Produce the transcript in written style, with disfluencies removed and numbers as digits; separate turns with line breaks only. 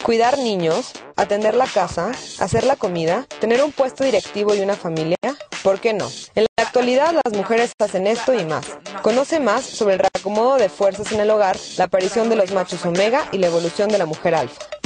Cuidar niños, atender la casa, hacer la comida, tener un puesto directivo y una familia, ¿por qué no? En la actualidad las mujeres hacen esto y más. Conoce más sobre el reacomodo de fuerzas en el hogar, la aparición de los machos omega y la evolución de la mujer alfa.